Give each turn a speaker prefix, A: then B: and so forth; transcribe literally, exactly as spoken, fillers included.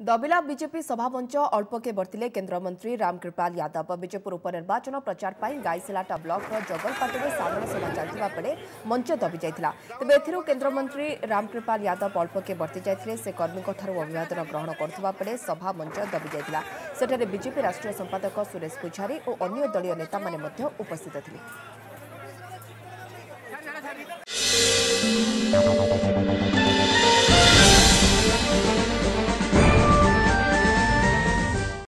A: दबिला BJP सभामंच अल्पके बर्तिले केन्द्रमंत्री रामकृपाल यादव। बीजेपुर उपनिर्वाचन प्रचार पर गाईसेलाटा ब्लॉक जगलपाटी में साधारण सभा चलता बेले मंच दबी जाता। तेज ए केन्द्रमंत्री रामकृपाल यादव अल्पके बर्ती जाते से कर्मी अभिवादन ग्रहण करुवा बेले सभा मंच दबी जाता। सेठारे बीजेपी राष्ट्रीय संपादक सुरेश पुजारी और अन्य दलीय नेता माने उपस्थित थे।